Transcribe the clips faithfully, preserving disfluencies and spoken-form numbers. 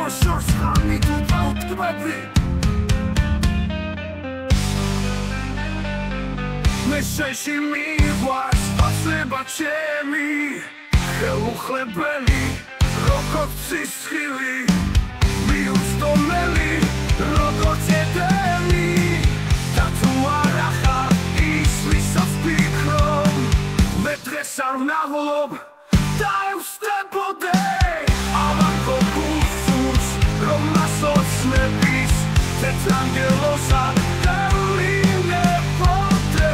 შორს ხამით უბრალდები მე შეში მიყვარს ოცნება ჩემი ხელუხლებელი როგორც სისხლი მიუსტომელი როგორც ედემი და თუ არა ხარ ის ვისაც ვფიქრობ მე დღეს არ ვნაღლობ და ევსდებოდე ამან გოგუსურს რომ მასოცნების თეთრანგელოზა დავლინებოდე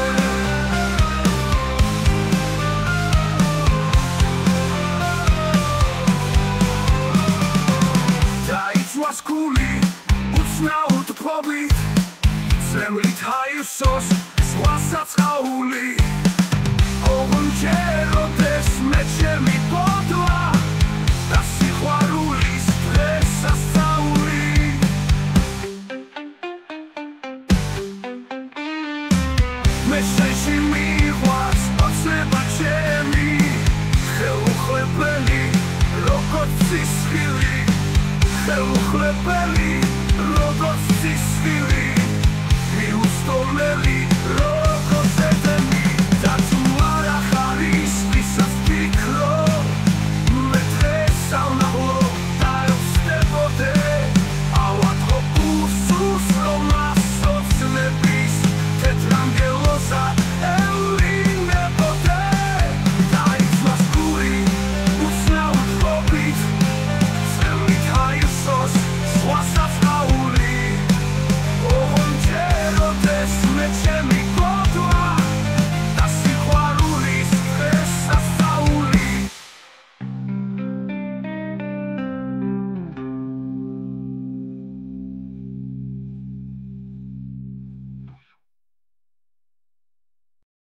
დაიწვას გული უცნაოდ ფობით ზემლით აივსოს ზღვასაც ყაული ოღონდ მე ჩემი ბოდვა და სიყვარულის დღესასწაული მე შეში მიყვარს ოცნება ჩემი ხელუხლებელი როგორც სისხლი ხელუხლებელი როგორც სისხლი მიუსტომელი